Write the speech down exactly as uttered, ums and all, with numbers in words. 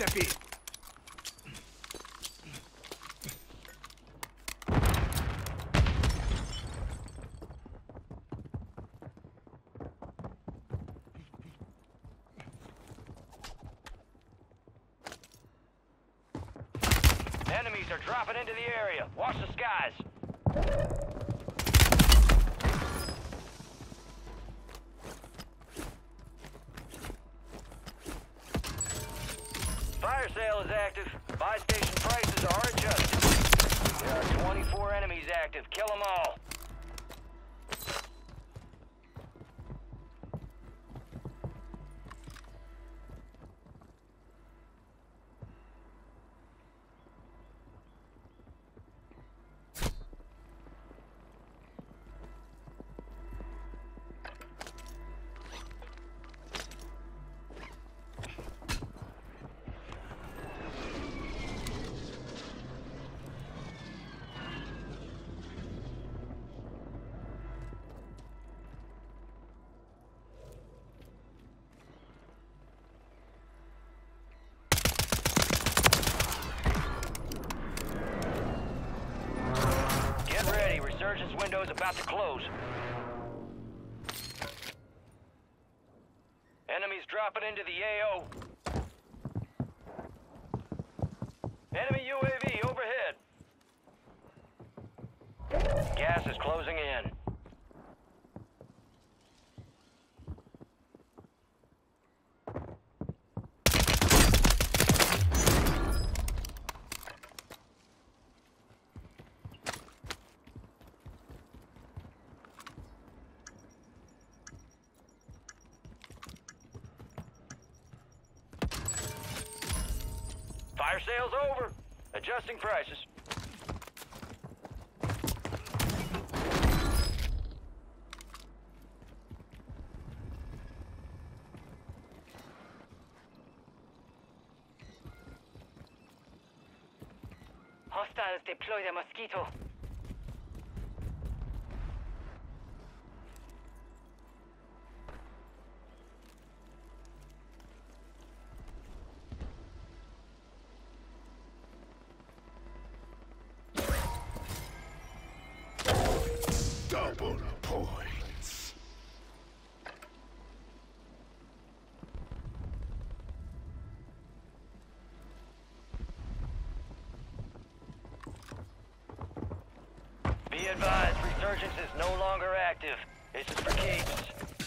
happy. Enemies are dropping into the area. Watch the skies. Fire sale is active. Buy station prices are adjusted. There are twenty-four enemies active. Kill them all. Get ready. Resurgence window is about to close. Enemies dropping into the A O. Enemy U A V overhead. Gas is closing in. Fire sale's over. Adjusting prices. Hostiles deploy the Mosquito. Double points. Be advised, Resurgence is no longer active. This is for keeps.